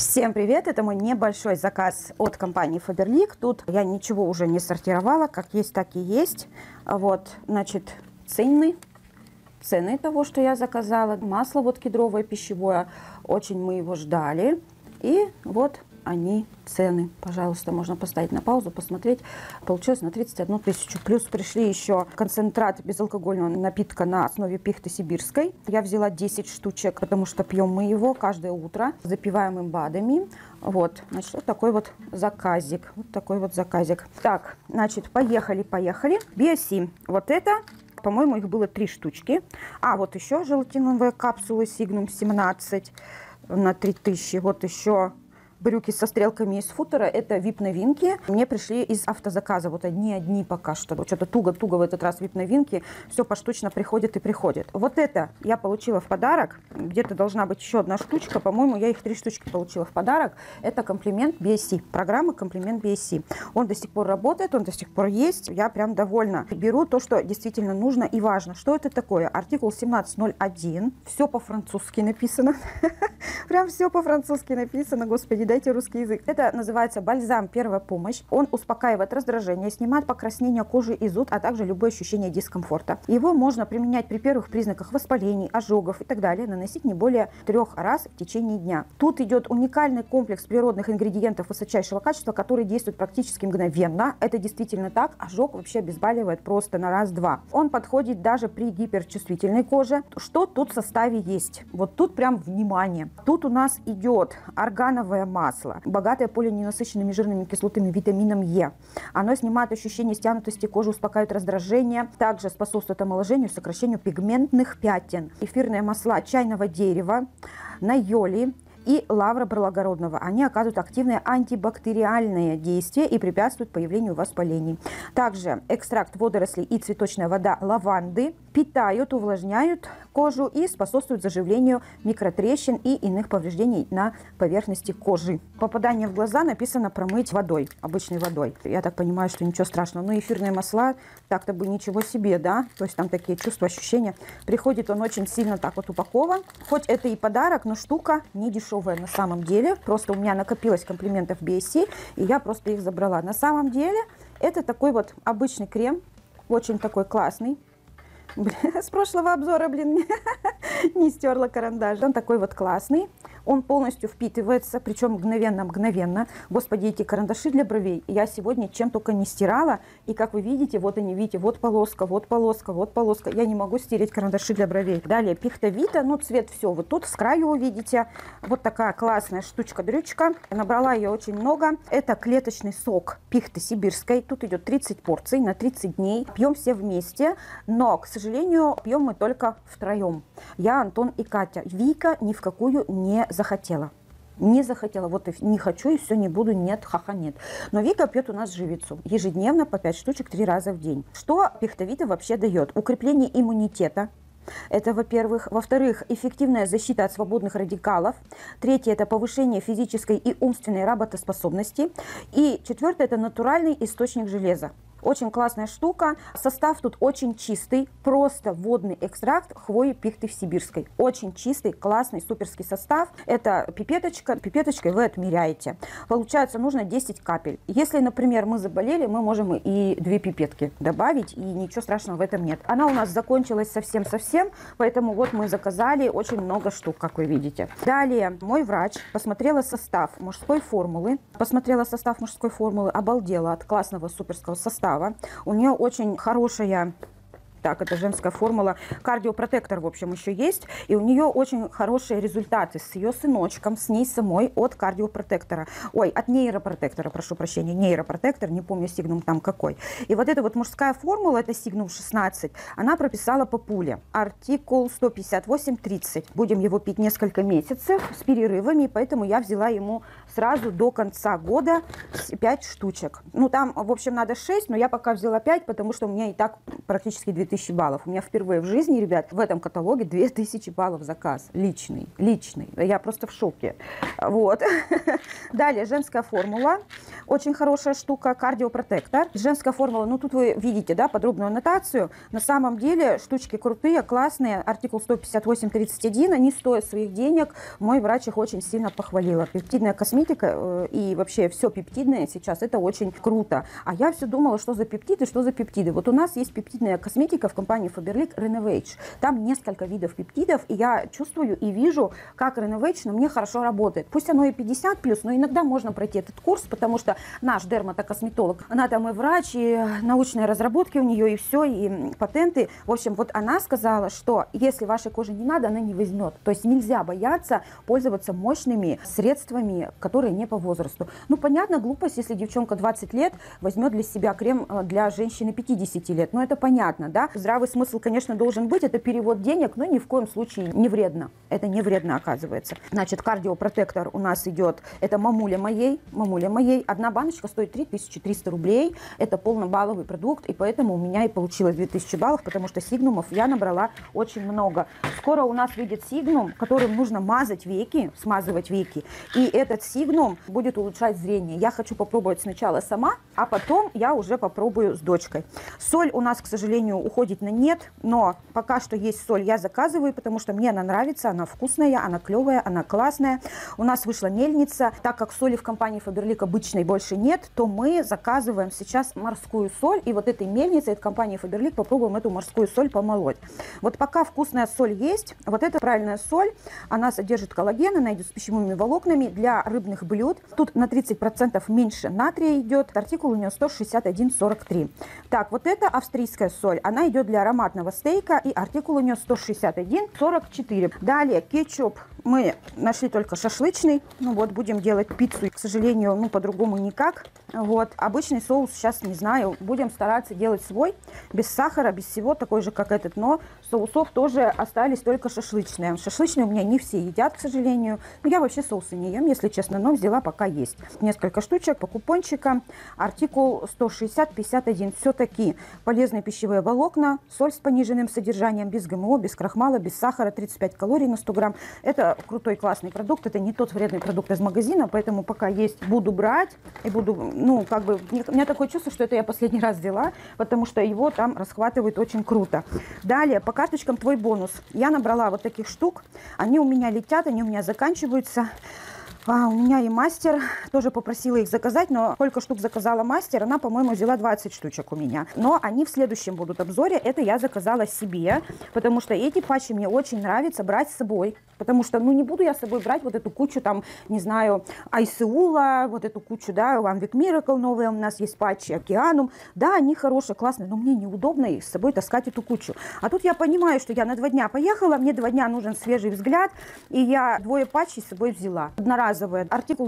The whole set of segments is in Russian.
Всем привет! Это мой небольшой заказ от компании Faberlic. Тут я ничего уже не сортировала, как есть, так и есть. Вот, значит, цены того, что я заказала. Масло вот кедровое пищевое, очень мы его ждали. И вот они цены. Пожалуйста, можно поставить на паузу, посмотреть. Получилось на 31 тысячу. Плюс пришли еще концентрат безалкогольного напитка на основе пихты сибирской. Я взяла 10 штучек, потому что пьем мы его каждое утро. Запиваем им БАДами. Вот, значит, вот такой вот заказик. Вот такой вот заказик. Так, значит, поехали. Биоси. Вот это, по-моему, их было 3 штучки. А, вот еще желатиновые капсулы Signum 17 на 3000. Вот еще брюки со стрелками из футера. Это VIP-новинки. Мне пришли из автозаказа. Вот одни пока что. Что-то туго в этот раз VIP-новинки. Все поштучно приходит и приходит. Вот это я получила в подарок. Где-то должна быть еще одна штучка. По-моему, я их 3 штучки получила в подарок. Это комплимент BSC. Программа комплимент BSC. Он до сих пор работает, он до сих пор есть. Я прям довольна. Беру то, что действительно нужно и важно. Что это такое? Артикул 1701. Все по-французски написано. Прям все по-французски написано. Господи, дайте русский язык. Это называется бальзам первая помощь. Он успокаивает раздражение, снимает покраснение кожи и зуд, а также любое ощущение дискомфорта. Его можно применять при первых признаках воспалений, ожогов и так далее. Наносить не более 3 раз в течение дня. Тут идет уникальный комплекс природных ингредиентов высочайшего качества, который действует практически мгновенно. Это действительно так. Ожог вообще обезболивает просто на раз-два. Он подходит даже при гиперчувствительной коже. Что тут в составе есть? Вот тут прям внимание. Тут у нас идет органовое масло, богатое полиненасыщенными жирными кислотами, витамином Е. Оно снимает ощущение стянутости кожи, успокаивает раздражение, также способствует омоложению, сокращению пигментных пятен. Эфирные масла чайного дерева, найоли и лавра благородного. Они оказывают активное антибактериальное действие и препятствуют появлению воспалений. Также экстракт водорослей и цветочная вода лаванды питают, увлажняют кожу и способствуют заживлению микротрещин и иных повреждений на поверхности кожи. Попадание в глаза написано промыть водой, обычной водой. Я так понимаю, что ничего страшного. Но эфирные масла, так-то бы ничего себе, да? То есть там такие чувства, ощущения. Приходит он очень сильно так вот упакован. Хоть это и подарок, но штука не дешевая на самом деле. Просто у меня накопилось комплиментов BSC, и я просто их забрала. На самом деле это такой вот обычный крем, очень такой классный. С прошлого обзора, не стерла карандаш. Он такой вот классный. Он полностью впитывается, причем мгновенно. Господи, эти карандаши для бровей я сегодня чем только не стирала. И как вы видите, вот они, видите, вот полоска, вот полоска, вот полоска. Я не могу стереть карандаши для бровей. Далее пихта Вита, ну цвет все. Вот тут с краю увидите. Вот такая классная штучка-дрючка. Набрала ее очень много. Это клеточный сок пихты сибирской. Тут идет 30 порций на 30 дней. Пьем все вместе. Но, к сожалению, пьем мы только втроем. Я, Антон и Катя. Вика ни в какую не захотела. Не захотела. Вот и не хочу, и все, не буду. Нет, ха-ха, нет. Но Вика пьет у нас живицу. Ежедневно по 5 штучек 3 раза в день. Что пихта Вита вообще дает? Укрепление иммунитета. Это, во-первых. Во-вторых, эффективная защита от свободных радикалов. Третье – это повышение физической и умственной работоспособности. И четвертое – это натуральный источник железа. Очень классная штука. Состав тут очень чистый. Просто водный экстракт хвои пихты сибирской. Очень чистый, классный, суперский состав. Это пипеточка. Пипеточкой вы отмеряете. Получается, нужно 10 капель. Если, например, мы заболели, мы можем и 2 пипетки добавить. И ничего страшного в этом нет. Она у нас закончилась совсем-совсем. Поэтому вот мы заказали очень много штук, как вы видите. Далее, мой врач посмотрела состав мужской формулы. Обалдела от классного суперского состава. У нее очень хорошая, так, это женская формула, кардиопротектор, в общем, еще есть. И у нее очень хорошие результаты с ее сыночком, с ней самой от кардиопротектора. Ой, от нейропротектора, прошу прощения, нейропротектор, не помню, Signum там какой. И вот эта вот мужская формула, это Signum 16, она прописала по пуле. Артикул 158-30. Будем его пить несколько месяцев с перерывами, поэтому я взяла ему сразу до конца года 5 штучек. Ну, там, в общем, надо 6, но я пока взяла 5, потому что у меня и так практически 2000 2000 баллов. У меня впервые в жизни, ребят, в этом каталоге 2000 баллов заказ. Личный. Я просто в шоке. Вот. Далее, женская формула. Очень хорошая штука. Кардиопротектор. Женская формула, ну тут вы видите, да, подробную аннотацию. На самом деле штучки крутые, классные. Артикул 158.31. Они стоят своих денег. Мой врач их очень сильно похвалила. Пептидная косметика и вообще все пептидное сейчас, это очень круто. А я все думала, что за пептиды, что за пептиды. Вот у нас есть пептидная косметика в компании Faberlic Renovage. Там несколько видов пептидов, и я чувствую и вижу, как Renovage на мне хорошо работает. Пусть оно и 50+, но иногда можно пройти этот курс, потому что наш дерматокосметолог, она там и врач, и научные разработки у нее, и все, и патенты. В общем, вот она сказала, что если вашей коже не надо, она не возьмет. То есть нельзя бояться пользоваться мощными средствами, которые не по возрасту. Ну, понятно, глупость, если девчонка 20 лет возьмет для себя крем для женщины 50 лет. Но это понятно, да? Здравый смысл, конечно, должен быть. Это перевод денег, но ни в коем случае не вредно. Это не вредно, оказывается. Значит, кардиопротектор у нас идет. Это мамуля моей. Одна баночка стоит 3300 рублей. Это полнобалловый продукт, и поэтому у меня и получилось 2000 баллов, потому что сигнумов я набрала очень много. Скоро у нас выйдет сигнум, которым нужно мазать веки, смазывать веки. И этот сигнум будет улучшать зрение. Я хочу попробовать сначала сама, а потом я уже попробую с дочкой. Соль у нас, к сожалению, уходит на нет, но пока что есть соль, я заказываю, потому что мне она нравится, она вкусная, она клевая, она классная. У нас вышла мельница. Так как соли в компании Faberlic обычной больше нет, то мы заказываем сейчас морскую соль, и вот этой мельницей от компании Faberlic попробуем эту морскую соль помолоть. Вот пока вкусная соль есть, вот эта правильная соль, она содержит коллаген, она идет с пищевыми волокнами для рыбных блюд. Тут на 30% меньше натрия идет, артикул у нее 161,43. Так, вот эта австрийская соль, она идет для ароматного стейка, и артикул у нее 161,44. Далее кетчуп мы нашли только шашлычный, ну вот будем делать пиццу, к сожалению, ну по-другому никак. Вот, обычный соус сейчас не знаю, будем стараться делать свой, без сахара, без всего, такой же, как этот, но соусов тоже остались только шашлычные. Шашлычные у меня не все едят, к сожалению, но я вообще соусы не ем, если честно, но взяла пока есть. Несколько штучек по купончикам, артикул 160,51, все-таки полезные пищевые волокна, соль с пониженным содержанием, без ГМО, без крахмала, без сахара, 35 калорий на 100 грамм. Это крутой, классный продукт, это не тот вредный продукт из магазина, поэтому пока есть, буду брать и буду, ну, как бы, у меня такое чувство, что это я последний раз взяла, потому что его там расхватывает очень круто. Далее, по карточкам твой бонус. Я набрала вот таких штук, они у меня летят, они у меня заканчиваются. У меня и мастер тоже попросила их заказать, но сколько штук заказала мастер, она, по-моему, взяла 20 штучек у меня. Но они в следующем будут обзоре, это я заказала себе, потому что эти патчи мне очень нравится брать с собой. Потому что, ну, не буду я с собой брать вот эту кучу, там, не знаю, Айсеула, вот эту кучу, да, One Week Miracle новые у нас есть патчи, Океанум. Да, они хорошие, классные, но мне неудобно их с собой таскать эту кучу. А тут я понимаю, что я на 2 дня поехала, мне 2 дня нужен свежий взгляд, и я 2 патчей с собой взяла. Одноразовые. Артикул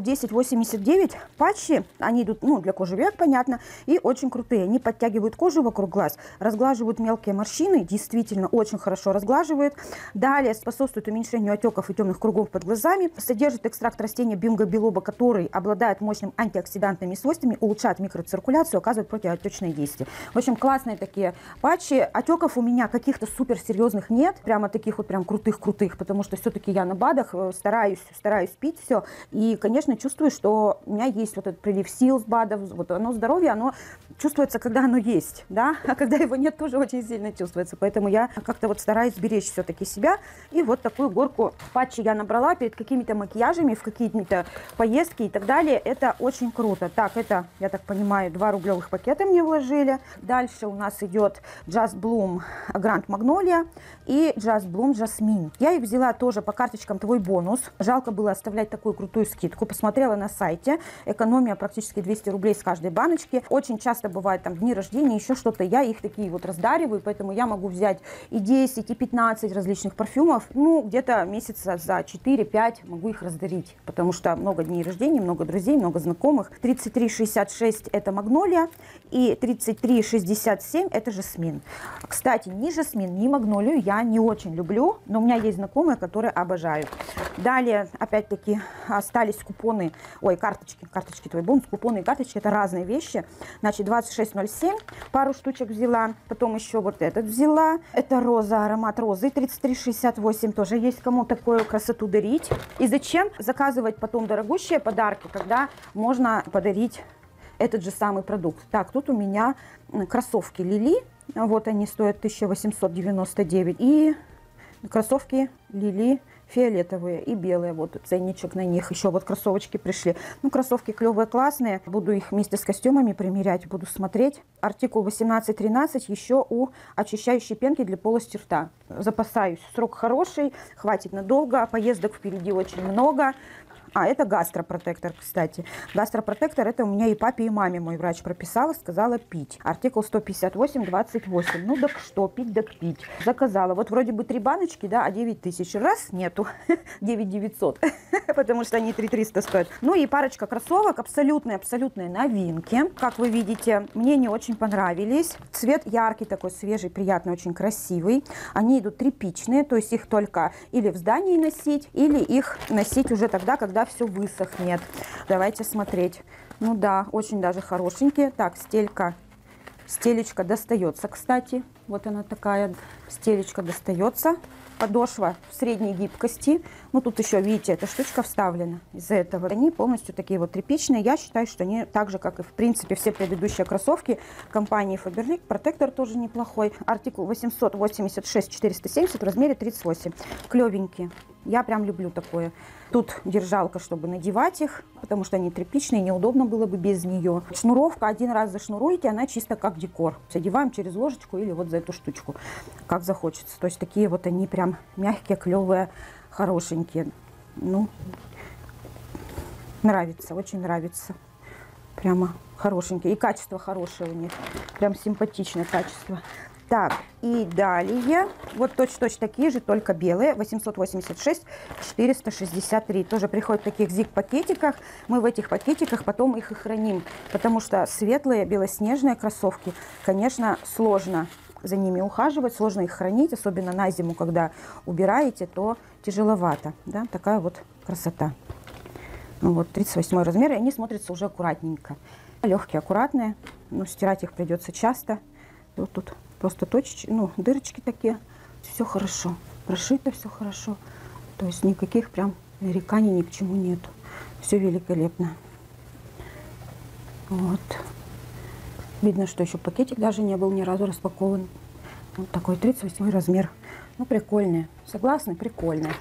1089 патчи, они идут, ну, для кожи век, понятно, и очень крутые. Они подтягивают кожу вокруг глаз, разглаживают мелкие морщины, действительно очень хорошо разглаживают. Далее способствует уменьшению отеков и темных кругов под глазами, содержит экстракт растения бинго-билоба, который обладает мощными антиоксидантными свойствами, улучшает микроциркуляцию, оказывает противоотечные действия. В общем, классные такие патчи. Отеков у меня каких-то суперсерьезных нет, прямо таких вот прям крутых-крутых, потому что все-таки я на БАДах стараюсь пить все. И, конечно, чувствую, что у меня есть вот этот прилив сил с БАДов, вот оно здоровье, оно чувствуется, когда оно есть, да, а когда его нет, тоже очень сильно чувствуется. Поэтому я как-то вот стараюсь беречь все-таки себя. И вот такую горку патчи я набрала перед какими-то макияжами, в какие-то поездки и так далее. Это очень круто. Так, это, я так понимаю, 2 рублевых пакета мне вложили. Дальше у нас идет Just Bloom Grand Magnolia и Just Bloom Jasmine. Я их взяла тоже по карточкам твой бонус. Жалко было оставлять такую крутую скидку. Посмотрела на сайте. Экономия практически 200 рублей с каждой баночки. Очень часто бывает там дни рождения, еще что-то. Я их такие вот раздариваю, поэтому я могу взять и 10, и 15 различных парфюмов. Ну, где-то месяц месяца за 4-5 могу их раздарить, потому что много дней рождения, много друзей, много знакомых. 33,66 это магнолия и 33,67 это жасмин. Кстати, ни жасмин, ни магнолию я не очень люблю, но у меня есть знакомые, которые обожают. Далее, опять-таки, остались купоны, ой, карточки твой бонус, купоны и карточки, это разные вещи. Значит, 26,07 пару штучек взяла, потом еще вот этот взяла. Это роза, аромат розы, 33,68, тоже есть кому такую красоту дарить. И зачем заказывать потом дорогущие подарки, когда можно подарить этот же самый продукт. Так, тут у меня кроссовки Лили, вот они стоят 1899, и кроссовки Лили фиолетовые и белые, вот ценничек на них. Еще вот кроссовочки пришли. Ну, кроссовки клевые, классные. Буду их вместе с костюмами примерять, буду смотреть. Артикул 18-13 еще у очищающей пенки для полости рта. Запасаюсь. Срок хороший, хватит надолго. Поездок впереди очень много. А, это гастропротектор, кстати. Гастропротектор это у меня и папе, и маме мой врач прописала, сказала пить. Артикул 158-28. Ну, так что, пить, так пить. Заказала. Вот вроде бы 3 баночки, да, а 9000. Раз, нету. 9900. Потому что они 3300 стоят. Ну и парочка кроссовок. Абсолютные новинки. Как вы видите, мне не очень понравились. Цвет яркий такой, свежий, приятный, очень красивый. Они идут тряпичные, то есть их только или в здании носить, или их носить уже тогда, когда все высохнет. Давайте смотреть. Ну да, очень даже хорошенькие. Так, стелечка достается, кстати. Вот она такая, стелечка достается. Подошва в средней гибкости. Ну, тут еще, видите, эта штучка вставлена. Из-за этого они полностью такие вот тряпичные. Я считаю, что они так же, как и, в принципе, все предыдущие кроссовки компании Faberlic. Протектор тоже неплохой. Артикул 886-470 в размере 38. Клевенькие. Я прям люблю такое. Тут держалка, чтобы надевать их, потому что они тряпичные, неудобно было бы без нее. Шнуровка, один раз зашнуруете, она чисто как декор. Одеваем через ложечку или вот за эту штучку, как захочется. То есть такие вот они прям мягкие, клевые, хорошенькие. Ну, нравится, очень нравится. Прямо хорошенькие. И качество хорошее у них. Прям симпатичное качество. Так, и далее, вот точно такие же, только белые, 886-463. Тоже приходят в таких зиг-пакетиках. Мы в этих пакетиках потом их и храним, потому что светлые белоснежные кроссовки, конечно, сложно за ними ухаживать, сложно их хранить, особенно на зиму, когда убираете, то тяжеловато. Да? Такая вот красота. Ну, вот 38 размер, и они смотрятся уже аккуратненько. Легкие, аккуратные, но стирать их придется часто. Вот тут просто точечки, ну, дырочки такие. Все хорошо. Прошито все хорошо. То есть никаких прям нареканий ни к чему нету. Все великолепно. Вот. Видно, что еще пакетик даже не был ни разу распакован. Вот такой 38 размер. Ну, прикольные. Согласны? Прикольные.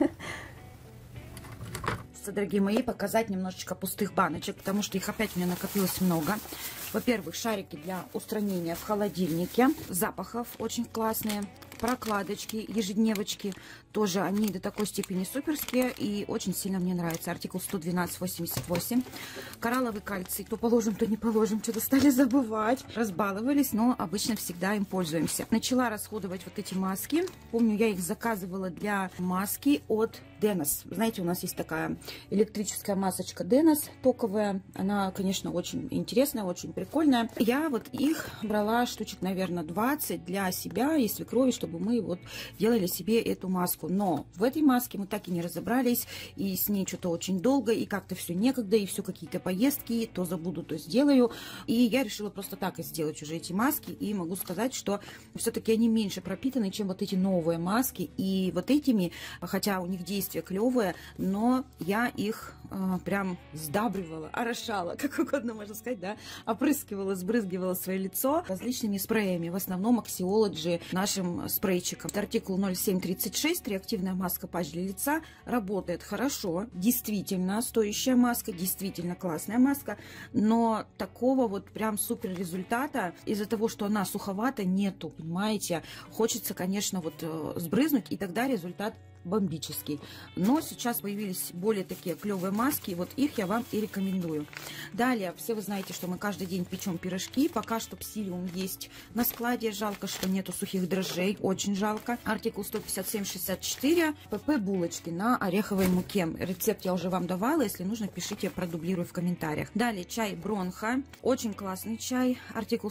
Дорогие мои, показать немножечко пустых баночек, потому что их опять у меня накопилось много. Во-первых, шарики для устранения в холодильнике. Запахов очень классные. Прокладочки, ежедневочки. Тоже они до такой степени суперские и очень сильно мне нравятся. Артикул 112-88. Коралловый кальций. То положим, то не положим. Что-то стали забывать. Разбаловались, но обычно всегда им пользуемся. Начала расходовать вот эти маски. Помню, я их заказывала для маски от Денос. Знаете, у нас есть такая электрическая масочка Денос, токовая. Она, конечно, очень интересная, очень прикольная. Я вот их брала штучек, наверное, 20 для себя и свекрови, чтобы мы вот делали себе эту маску. Но в этой маске мы так и не разобрались, и с ней что-то очень долго, и как-то все некогда, и все какие-то поездки, то забуду, то сделаю. И я решила просто так и сделать уже эти маски, и могу сказать, что все-таки они меньше пропитаны, чем вот эти новые маски. И вот этими, хотя у них действие клевое, но я их прям сдабривала, орошала, как угодно можно сказать, да, опрыскивала, сбрызгивала свое лицо различными спреями, в основном Axiology нашим спрейчиком. Артикул 0736, реактивная маска патч для лица, работает хорошо, действительно стоящая маска, действительно классная маска, но такого вот прям супер результата из-за того, что она суховата, нету, понимаете. Хочется, конечно, вот сбрызнуть, и тогда результат бомбический. Но сейчас появились более такие клевые маски, вот их я вам и рекомендую. Далее, все вы знаете, что мы каждый день печем пирожки. Пока что псилиум есть на складе. Жалко, что нету сухих дрожжей. Очень жалко. Артикул 157,64. ПП булочки на ореховой муке. Рецепт я уже вам давала. Если нужно, пишите, я продублирую в комментариях. Далее, чай Бронха. Очень классный чай. Артикул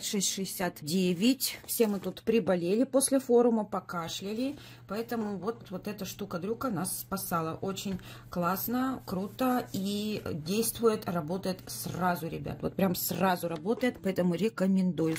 156,69. Все мы тут приболели после форума, покашляли. Поэтому вот эта штука-дрюка нас спасала. Очень классно, круто и действует, работает сразу, ребят. Вот прям сразу работает, поэтому рекомендую.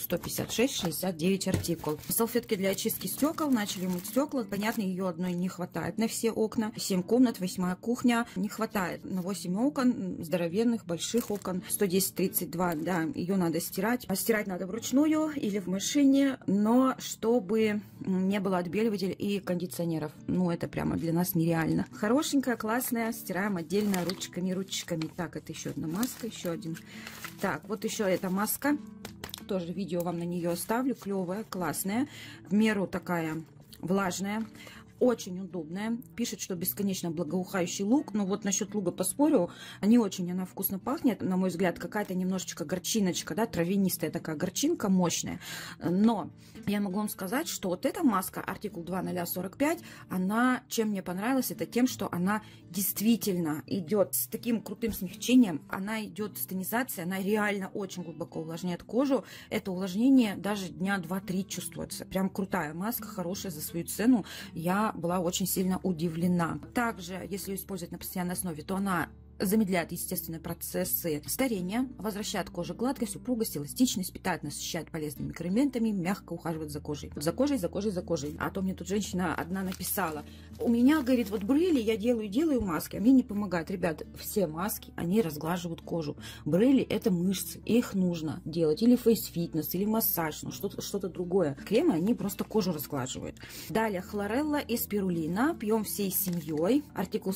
156,69 артикул. Салфетки для очистки стекол. Начали мыть стекла. Понятно, ее одной не хватает на все окна. 7 комнат, 8 кухня. Не хватает на 8 окон, здоровенных, больших окон. 110-32, да, ее надо стирать. А стирать надо вручную или в машине, но чтобы не было отбеливателей и кондиционеров. Ну, это прямо для нас нереально. Хорошенькая, классная. Стираем отдельно ручками. Так, это еще одна маска, еще один. Так, вот еще эта маска. Тоже видео вам на нее оставлю. Клевая, классная. В меру такая влажная. Очень удобная. Пишет, что бесконечно благоухающий лук. Но вот насчет луга поспорю. Не очень она вкусно пахнет. На мой взгляд, какая-то немножечко горчиночка, да, травянистая такая горчинка, мощная. Но я могу вам сказать, что вот эта маска, артикул 2045, она, чем мне понравилась, это тем, что она действительно идет с таким крутым смягчением. Она идет с тонизацией, она реально очень глубоко увлажняет кожу. Это увлажнение даже дня 2-3 чувствуется. Прям крутая маска, хорошая за свою цену. Я была очень сильно удивлена. Также, если использовать на постоянной основе, то она замедляет естественные процессы старения, возвращает коже гладкость, упругость, эластичность, питает, насыщает полезными микроэлементами, мягко ухаживает за кожей. За кожей. А то мне тут женщина одна написала: у меня, говорит, вот брыли, я делаю маски, а мне не помогает. Ребят, все маски, они разглаживают кожу. Брыли — это мышцы, их нужно делать. Или фейс-фитнес, или массаж, ну что-то другое. Кремы, они просто кожу разглаживают. Далее, хлорелла и спирулина. Пьем всей семьей. Артикул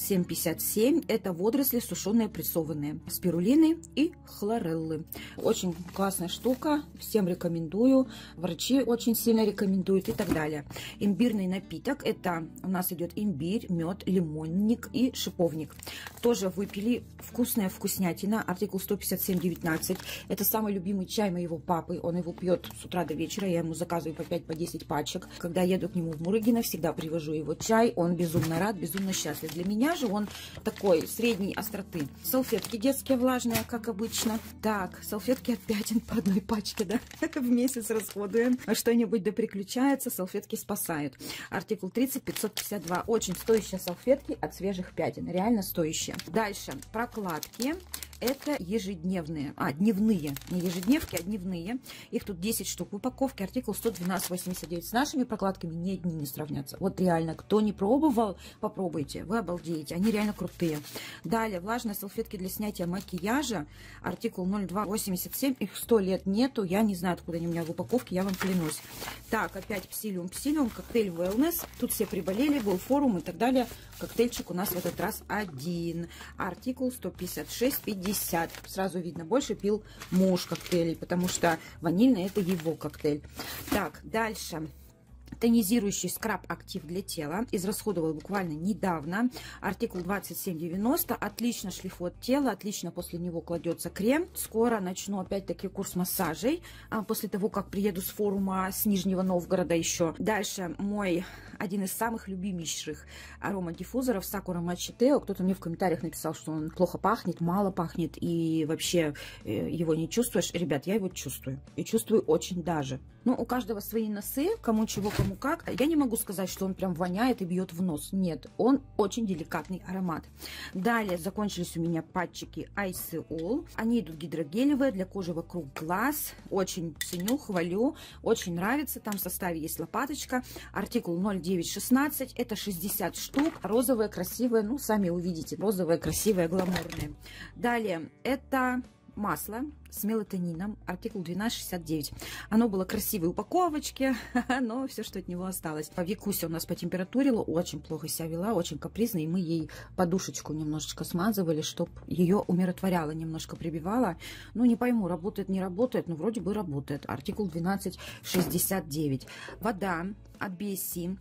157,57. Это водоросли сушеные, прессованные, спирулины и хлореллы. Очень классная штука, всем рекомендую, врачи очень сильно рекомендуют и так далее. Имбирный напиток, это у нас идет имбирь, мед, лимонник и шиповник. Тоже выпили, вкусная вкуснятина, артикул 157,19. Это самый любимый чай моего папы, он его пьет с утра до вечера, я ему заказываю по 5-10 пачек. Когда еду к нему в Мурыгино, всегда привожу его чай, он безумно рад, безумно счастлив. Для меня же он такой средний остроты. Салфетки детские влажные, как обычно. Так, салфетки от пятен по одной пачке, да, в месяц расходуем. Что-нибудь да приключается, салфетки спасают. Артикул 30-552. Очень стоящие салфетки от свежих пятен. Реально стоящие. Дальше, прокладки. Это ежедневные, дневные, не ежедневки, а дневные. Их тут 10 штук в упаковке, артикул 112,89. С нашими прокладками ни одни не сравнятся. Вот реально, кто не пробовал, попробуйте, вы обалдеете, они реально крутые. Далее, влажные салфетки для снятия макияжа, артикул 0287, их 100 лет нету, я не знаю, откуда они у меня в упаковке, я вам клянусь. Так, опять псилиум, коктейль wellness, тут все приболели, был форум и так далее. Коктейльчик у нас в этот раз один, артикул 156,50. Сразу видно, больше пил муж коктейлей, потому что ванильный — это его коктейль. Так, дальше. Тонизирующий скраб-актив для тела. Израсходовала буквально недавно. Артикул 27,90. Отлично шлифует тело. Отлично после него кладется крем. Скоро начну опять-таки курс массажей. После того, как приеду с форума с Нижнего Новгорода еще. Дальше мой один из самых любимейших аромадиффузоров Sakura Matcha Teo. Кто-то мне в комментариях написал, что он плохо пахнет, мало пахнет и вообще его не чувствуешь. Ребят, я его чувствую. И чувствую очень даже. Ну, у каждого свои носы. Кому чего, кому как. Я не могу сказать, что он прям воняет и бьет в нос. Нет, он очень деликатный аромат. Далее закончились у меня патчики Icy All. Они идут гидрогелевые для кожи вокруг глаз. Очень ценю, хвалю. Очень нравится. Там в составе есть лопаточка. Артикул 0916. Это 60 штук. Розовые, красивые. Ну, сами увидите. Розовые, красивые, гламурные. Далее это масло с мелатонином, артикул 1269. Оно было красивой упаковочке, но все, что от него осталось. Викуся у нас по температуре очень плохо себя вела, очень капризно, и мы ей подушечку немножечко смазывали, чтобы ее умиротворяло, немножко прибивало. Ну, не пойму, работает, не работает, но вроде бы работает. Артикул 1269. Вода от BSC.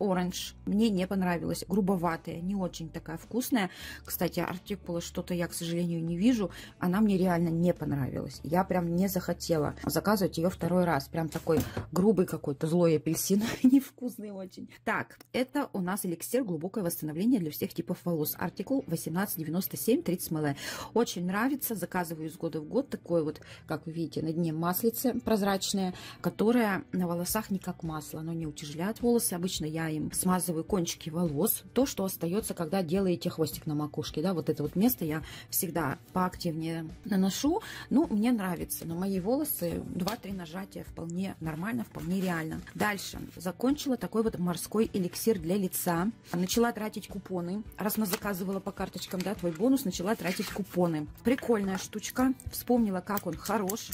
Orange. Мне не понравилось. Грубоватая, не очень такая вкусная. Кстати, артикула что-то я, к сожалению, не вижу. Она мне реально не понравилась. Я прям не захотела заказывать ее второй раз. Прям такой грубый какой-то, злой апельсин. Невкусный очень. Так, это у нас эликсир глубокое восстановление для всех типов волос. Артикул 1897 30 мл. Очень нравится. Заказываю из года в год. Такой вот, как вы видите, на дне маслице прозрачное, которое на волосах не как масло. Оно не утяжеляет волосы. Обычно я им смазываю кончики волос. То, что остается, когда делаете хвостик на макушке. Да, вот это вот место я всегда поактивнее наношу. Ну, мне нравится. На мои волосы 2-3 нажатия вполне нормально, вполне реально. Дальше. Закончила такой вот морской эликсир для лица. Начала тратить купоны. Раз мы заказывала по карточкам, да, твой бонус, начала тратить купоны. Прикольная штучка. Вспомнила, как он хорош.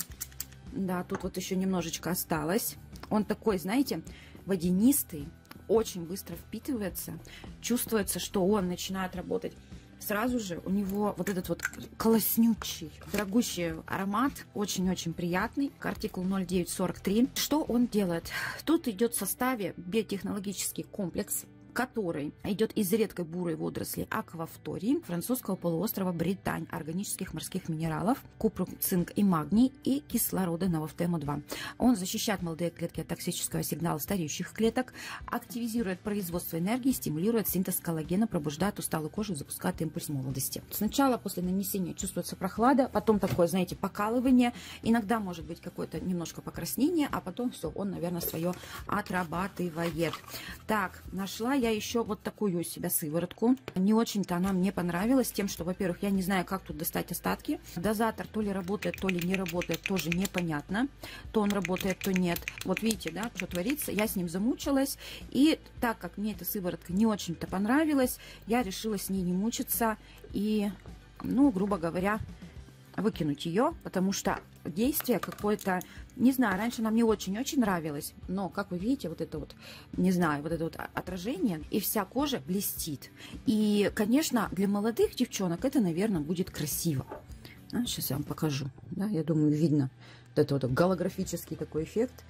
Да, тут вот еще немножечко осталось. Он такой, знаете, водянистый, очень быстро впитывается. Чувствуется, что он начинает работать сразу же. У него вот этот вот класснючий, дорогущий аромат, очень-очень приятный. Артикул 0943. Что он делает? Тут идет в составе биотехнологический комплекс, который идет из редкой бурой водоросли аквафтории французского полуострова Британь, органических морских минералов, купру, цинк и магний и кислорода нафтему-2. Он защищает молодые клетки от токсического сигнала стареющих клеток, активизирует производство энергии, стимулирует синтез коллагена, пробуждает усталую кожу, запускает импульс молодости. Сначала после нанесения чувствуется прохлада, потом такое, знаете, покалывание, иногда может быть какое-то немножко покраснение, а потом все, он, наверное, свое отрабатывает. Так, нашла я еще вот такую у себя сыворотку. Не очень-то она мне понравилась тем, что, во-первых, я не знаю, как тут достать остатки. Дозатор то ли работает, то ли не работает, тоже непонятно. То он работает, то нет. Вот видите, да, что творится. Я с ним замучилась. И так как мне эта сыворотка не очень-то понравилась, я решила с ней не мучиться и, ну, грубо говоря, выкинуть ее, потому что действие какое-то, не знаю, раньше она мне очень-очень нравилась, но, как вы видите, вот это вот, не знаю, вот это вот отражение, и вся кожа блестит. И, конечно, для молодых девчонок это, наверное, будет красиво. Сейчас я вам покажу, да, я думаю, видно вот это вот голографический такой эффект.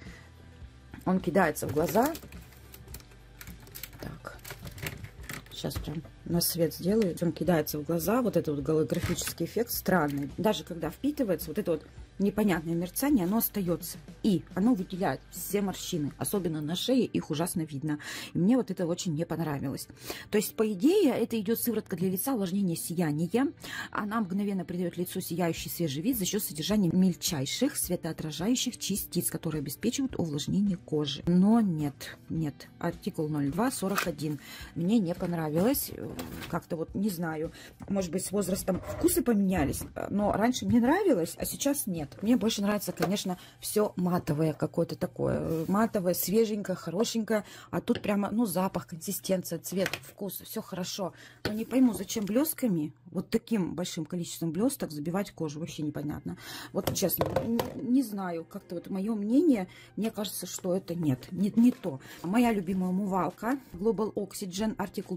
Он кидается в глаза. Так. Сейчас прям на свет сделаю. Он кидается в глаза. Вот этот вот голографический эффект странный. Даже когда впитывается, вот это вот непонятное мерцание, оно остается. И оно выделяет все морщины. Особенно на шее их ужасно видно. И мне вот это очень не понравилось. То есть, по идее, это идет сыворотка для лица, увлажнение, сияние. Она мгновенно придает лицу сияющий свежий вид за счет содержания мельчайших светоотражающих частиц, которые обеспечивают увлажнение кожи. Но нет, нет. Артикул 0241. Мне не понравилось. Как-то вот, не знаю, может быть, с возрастом вкусы поменялись. Но раньше мне нравилось, а сейчас нет. Мне больше нравится, конечно, все матовое какое-то такое. Матовое, свеженькое, хорошенькое. А тут прямо, ну, запах, консистенция, цвет, вкус, все хорошо. Но не пойму, зачем блесками, вот таким большим количеством блесток забивать кожу. Вообще непонятно. Вот честно, не знаю, как-то вот мое мнение, мне кажется, что это нет, не то. Моя любимая умывалка Global Oxygen, артикул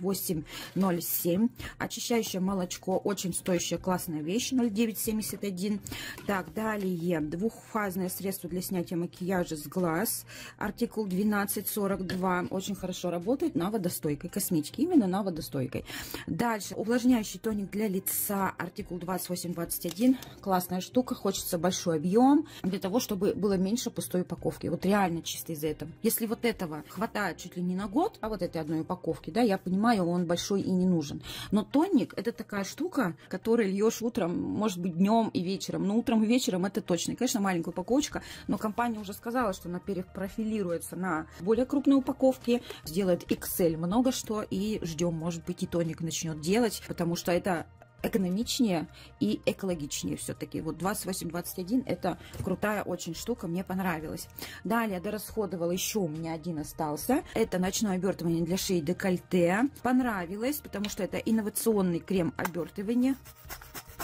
5807. Очищающее молочко, очень стоящая, классная вещь, 0971. Так, далее, двухфазное средство для снятия макияжа с глаз, артикул 1242, очень хорошо работает на водостойкой косметике, именно на водостойкой. Дальше, увлажняющий тоник для лица, артикул 2821, классная штука, хочется большой объем, для того, чтобы было меньше пустой упаковки, вот реально чисто из-за этого. Если вот этого хватает чуть ли не на год, а вот этой одной упаковки, да, я понимаю, он большой и не нужен, но тоник это такая штука, которую льешь утром, может быть, днем и вечером, но утром и вечером это точно. И, конечно, маленькая упаковочка, но компания уже сказала, что она перепрофилируется на более крупные упаковки, сделает XL много что, и ждем, может быть, и тоник начнет делать, потому что это экономичнее и экологичнее все-таки. Вот 2821 это крутая очень штука, мне понравилась. Далее дорасходовала, еще у меня один остался. Это ночное обертывание для шеи декольте. Понравилось, потому что это инновационный крем обертывания.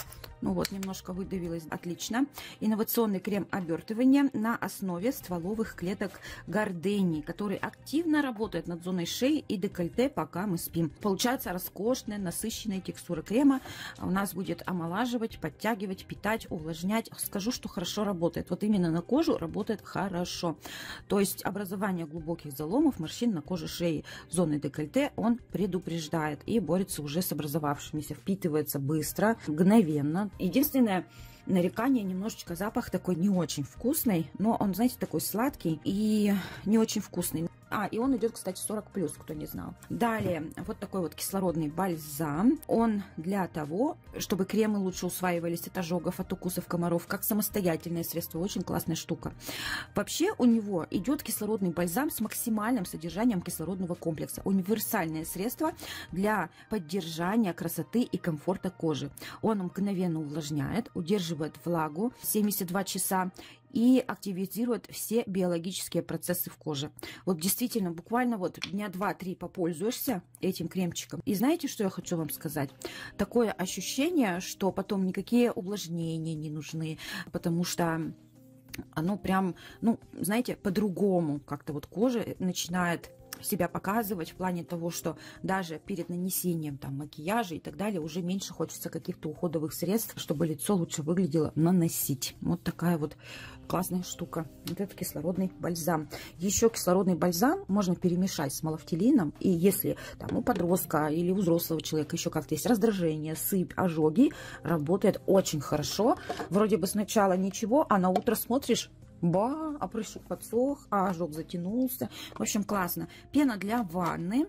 Ну вот, немножко выдавилось. Отлично. Инновационный крем обертывания на основе стволовых клеток гордении, который активно работает над зоной шеи и декольте, пока мы спим. Получается роскошная, насыщенная текстура крема. У нас будет омолаживать, подтягивать, питать, увлажнять. Скажу, что хорошо работает. Вот именно на кожу работает хорошо. То есть образование глубоких заломов, морщин на коже шеи, зоны декольте он предупреждает и борется уже с образовавшимися. Впитывается быстро, мгновенно. Единственное нарекание, немножечко запах такой не очень вкусный, но он, знаете, такой сладкий и не очень вкусный. И он идет, кстати, 40+, кто не знал. Далее, вот такой вот кислородный бальзам. Он для того, чтобы кремы лучше усваивались от ожогов, от укусов комаров, как самостоятельное средство. Очень классная штука. Вообще у него идет кислородный бальзам с максимальным содержанием кислородного комплекса. Универсальное средство для поддержания красоты и комфорта кожи. Он мгновенно увлажняет, удерживает влагу 72 часа и активизирует все биологические процессы в коже. Вот действительно, буквально вот дня 2-3 попользуешься этим кремчиком. И знаете, что я хочу вам сказать? Такое ощущение, что потом никакие увлажнения не нужны, потому что оно прям, ну, знаете, по-другому как-то вот кожа начинает себя показывать в плане того, что даже перед нанесением там макияжа и так далее уже меньше хочется каких-то уходовых средств, чтобы лицо лучше выглядело, наносить. Вот такая вот классная штука. Вот этот кислородный бальзам. Еще кислородный бальзам можно перемешать с малофталином, и если там у подростка или у взрослого человека еще как-то есть раздражение, сыпь, ожоги, работает очень хорошо. Вроде бы сначала ничего, а на утро смотришь, а прыщик подсох, а ожог затянулся. В общем, классно. Пена для ванны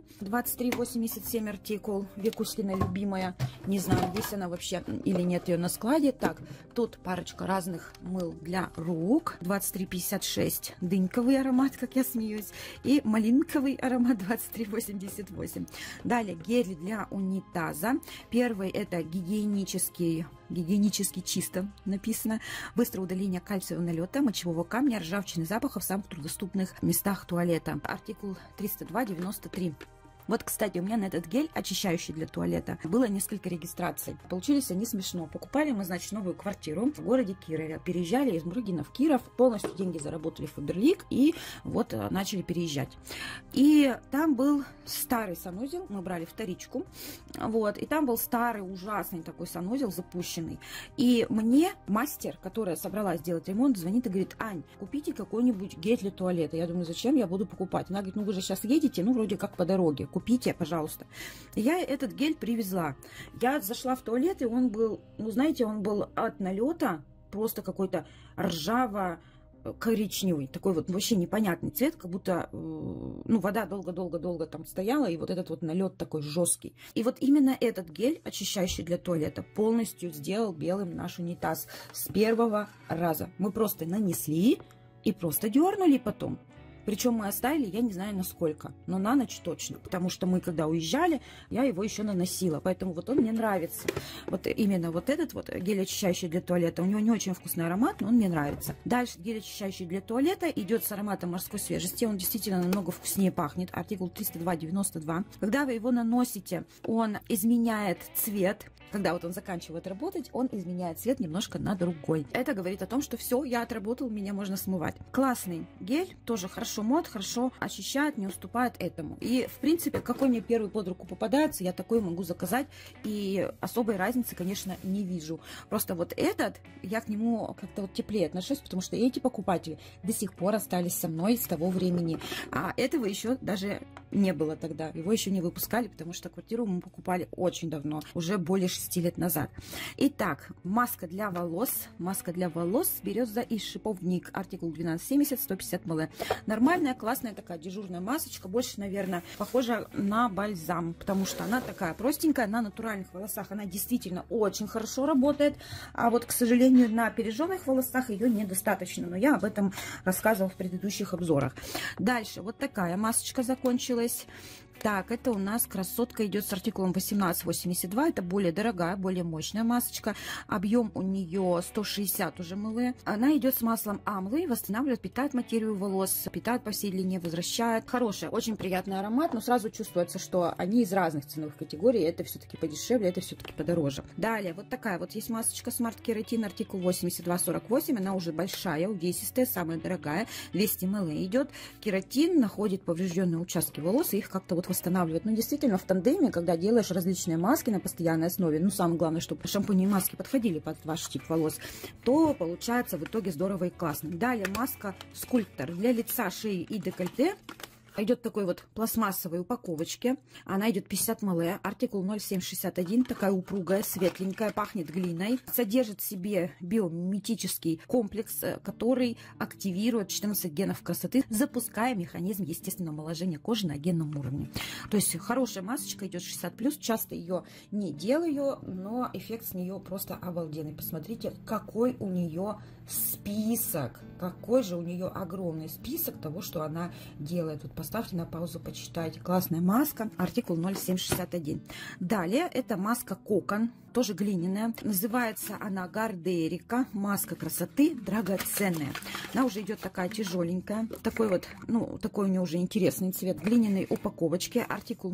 2387 артикул. Викусина любимая. Не знаю, есть она вообще или нет ее на складе. Так, тут парочка разных мыл для рук. 2356 дыньковый аромат, как я смеюсь. И малинковый аромат 2388. Далее гель для унитаза. Первый это гигиенически чисто написано. Быстрое удаление кальциевого налета, мочевого камня, ржавчины, запахов в самых трудоступных местах туалета. Артикул 302-93. Вот, кстати, у меня на этот гель, очищающий для туалета, было несколько регистраций. Получились они смешно. Покупали мы, значит, новую квартиру в городе Кирове. Переезжали из Мурыгина в Киров. Полностью деньги заработали в Фаберлик. И вот начали переезжать. И там был старый санузел. Мы брали вторичку. Вот. И там был старый, ужасный такой санузел, запущенный. И мне мастер, которая собралась делать ремонт, звонит и говорит: Ань, купите какой-нибудь гель для туалета. Я думаю, зачем я буду покупать? Она говорит: ну вы же сейчас едете, ну вроде как по дороге. Купите, пожалуйста. Я этот гель привезла. Я зашла в туалет, и он был, ну, знаете, он был от налета просто какой-то ржаво-коричневый. Такой вот вообще непонятный цвет, как будто, ну, вода долго-долго-долго там стояла, и вот этот вот налет такой жесткий. И вот именно этот гель, очищающий для туалета, полностью сделал белым наш унитаз с первого раза. Мы просто нанесли и просто дернули потом. Причем мы оставили, я не знаю насколько, но на ночь точно. Потому что мы, когда уезжали, я его еще наносила. Поэтому вот он мне нравится. Вот именно вот этот вот гель очищающий для туалета. У него не очень вкусный аромат, но он мне нравится. Дальше гель очищающий для туалета идет с ароматом морской свежести. Он действительно намного вкуснее пахнет. Артикул 302-92. Когда вы его наносите, он изменяет цвет. Когда вот он заканчивает работать, он изменяет цвет немножко на другой. Это говорит о том, что все, я отработал, меня можно смывать. Классный гель, тоже хорошо моет, хорошо очищает, не уступает этому. И, в принципе, какой мне первый под руку попадается, я такой могу заказать. И особой разницы, конечно, не вижу. Просто вот этот, я к нему как-то вот теплее отношусь, потому что эти покупатели до сих пор остались со мной с того времени. А этого еще даже не было тогда. Его еще не выпускали, потому что квартиру мы покупали очень давно, уже более 6 лет назад. Итак, маска для волос. Маска для волос береза и шиповник. Артикул 1270, 150 мл. Нормальная, классная такая дежурная масочка. Больше, наверное, похожа на бальзам, потому что она такая простенькая. На натуральных волосах она действительно очень хорошо работает. А вот, к сожалению, на пережженных волосах ее недостаточно. Но я об этом рассказывала в предыдущих обзорах. Дальше вот такая масочка закончилась. Так, это у нас красотка идет с артикулом 1882. Это более дорогая, более мощная масочка. Объем у нее 160 уже мл. Она идет с маслом амлы, восстанавливает, питает материю волос, питает по всей длине, возвращает. Хорошая, очень приятный аромат, но сразу чувствуется, что они из разных ценовых категорий. Это все-таки подешевле, это все-таки подороже. Далее, вот такая вот есть масочка Smart Keratin, артикул 8248. Она уже большая, увесистая, самая дорогая. 200 мл идет. Кератин находит поврежденные участки волос и их как-то вот восстанавливает. Ну, действительно, в тандеме, когда делаешь различные маски на постоянной основе, ну, самое главное, чтобы шампуни и маски подходили под ваш тип волос, то получается в итоге здорово и классно. Далее маска Скульптор для лица, шеи и декольте. Идет такой вот пластмассовой упаковочке. Она идет 50 мл, артикул 0761, такая упругая, светленькая, пахнет глиной. Содержит в себе биомиметический комплекс, который активирует 14 генов красоты, запуская механизм естественного омоложения кожи на генном уровне. То есть хорошая масочка, идет 60+. Часто ее не делаю, но эффект с нее просто обалденный. Посмотрите, какой у нее список, какой же у нее огромный список того, что она делает. Вот поставьте на паузу, почитайте. Классная маска, артикул 0761. Далее это маска Кокон, тоже глиняная. Называется она Гардерика, маска красоты драгоценная. Она уже идет такая тяжеленькая. Такой вот, ну, такой у нее уже интересный цвет. Глиняной упаковочки, артикул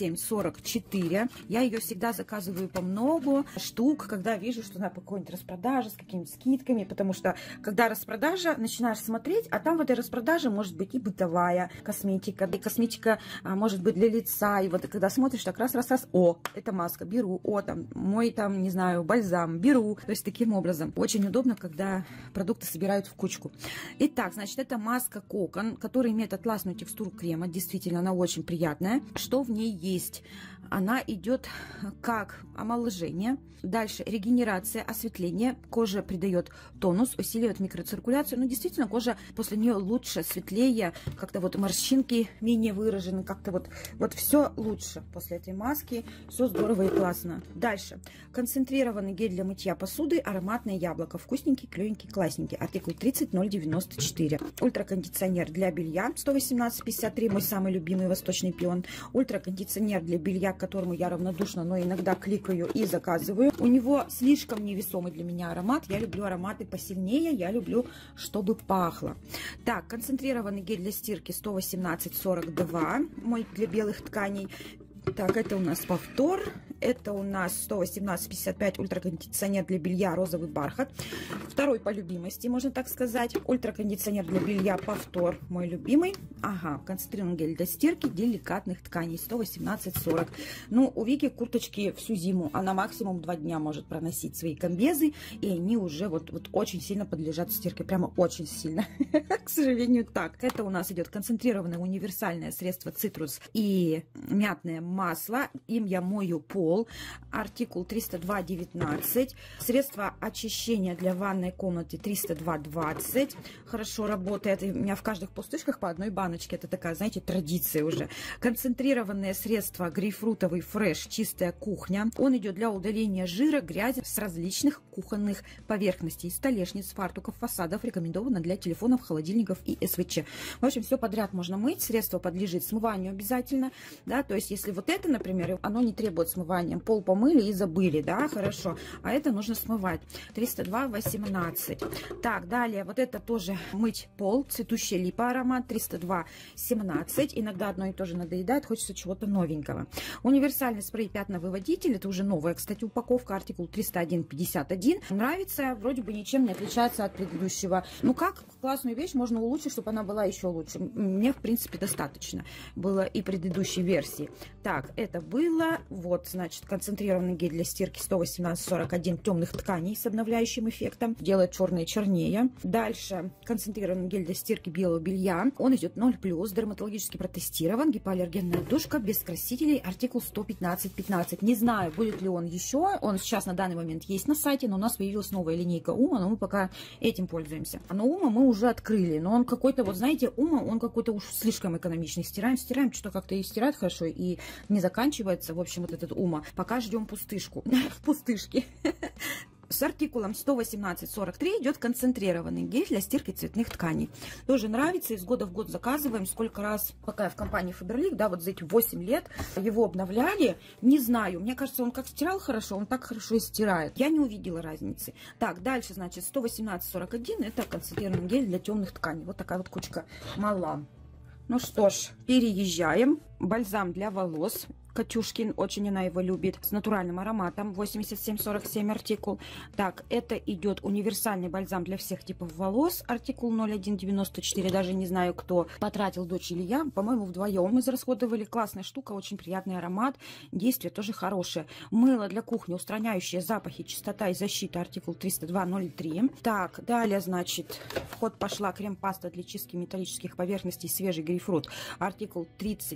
0744. Я ее всегда заказываю по много штук, когда вижу, что она по какой-нибудь распродаже, с какими-то скидками, потому что когда распродажа, начинаешь смотреть, а там в этой распродаже может быть и бытовая косметика, и косметика может быть для лица. И вот когда смотришь, так раз, о, эта маска, беру, о, там, мой, там, не знаю, бальзам, беру. То есть таким образом. Очень удобно, когда продукты собирают в кучку. Итак, значит, это маска Кокон, которая имеет атласную текстуру крема. Действительно, она очень приятная. Что в ней есть? Она идет как омоложение. Дальше регенерация, осветление. Кожа придает тонус, усиливает микроциркуляцию. Ну, действительно, кожа после нее лучше, светлее. Как-то вот морщинки менее выражены. Как-то вот все лучше после этой маски. Все здорово и классно. Дальше. Концентрированный гель для мытья посуды. Ароматное яблоко. Вкусненький, клевенький, классненький. Артикул 30094. Ультракондиционер для белья. 118,53. Мой самый любимый восточный пион. Ультракондиционер для белья, к которому я равнодушна, но иногда кликаю и заказываю. У него слишком невесомый для меня аромат. Я люблю ароматы посильнее. Я люблю, чтобы пахло. Так, концентрированный гель для стирки 118,42. Мой для белых тканей. Так, это у нас повтор. Это у нас 118,55 ультракондиционер для белья розовый бархат. Второй по любимости, можно так сказать. Ультракондиционер для белья повтор, мой любимый. Ага, концентрированный гель для стирки деликатных тканей 118,40. Ну, у Вики курточки всю зиму. Она максимум 2 дня может проносить свои комбезы. И они уже вот очень сильно подлежат стирке. Прямо очень сильно. К сожалению, так. Это у нас идет концентрированное универсальное средство цитрус и мятное масло. Им я мою пол. Артикул 302,19. Средство очищения для ванной комнаты 302,20. Хорошо работает. У меня в каждых пустышках по одной баночке. Это такая, знаете, традиция уже. Концентрированное средство грейпфрутовый фреш, чистая кухня. Он идет для удаления жира, грязи с различных кухонных поверхностей. Столешниц, фартуков, фасадов. Рекомендовано для телефонов, холодильников и СВЧ. В общем, все подряд можно мыть. Средство подлежит смыванию обязательно. Да, то есть, если вот это, например, оно не требует смывания. Пол помыли и забыли, да, хорошо. А это нужно смывать. 302,18. Так, далее, вот это тоже мыть пол. Цветущая липа аромат. 302,17. Иногда одно и то же надоедает, хочется чего-то новенького. Универсальный спрей пятновыводитель. Это уже новая, кстати, упаковка. Артикул 301,51. Нравится, вроде бы ничем не отличается от предыдущего. Ну как, классную вещь можно улучшить, чтобы она была еще лучше. Мне, в принципе, достаточно было и предыдущей версии. Так, это было, вот, значит, концентрированный гель для стирки 118,41 темных тканей с обновляющим эффектом. Делает черные чернее. Дальше концентрированный гель для стирки белого белья. Он идет 0+, дерматологически протестирован. Гипоаллергенная душка, без красителей. Артикул 115,15. Не знаю, будет ли он еще. Он сейчас на данный момент есть на сайте, но у нас появилась новая линейка Ума, но мы пока этим пользуемся. Но Ума мы уже открыли. Но он какой-то, вот знаете, Ума, он какой-то уж слишком экономичный. Стираем, что как-то и стирать хорошо, и не заканчивается. В общем, вот этот Ума. Пока ждем пустышку. Пустышки. С артикулом 118-43 идет концентрированный гель для стирки цветных тканей. Тоже нравится, из года в год заказываем. Сколько раз, пока я в компании Faberlic, да, вот за эти 8 лет его обновляли. Не знаю, мне кажется, он как стирал хорошо, он так хорошо и стирает. Я не увидела разницы. Так, дальше, значит, 118-41 это концентрированный гель для темных тканей. Вот такая вот кучка мала. Ну что ж, переезжаем. Бальзам для волос. Катюшкин, очень она его любит, с натуральным ароматом, 8747 артикул. Так, это идет универсальный бальзам для всех типов волос, артикул 0194, даже не знаю, кто потратил, дочь или я, по-моему, вдвоем мы израсходовали. Классная штука, очень приятный аромат, действие тоже хорошее. Мыло для кухни, устраняющее запахи, чистота и защита, артикул 30203. Так, далее, значит, в ход пошла крем-паста для чистки металлических поверхностей, свежий грейпфрут, артикул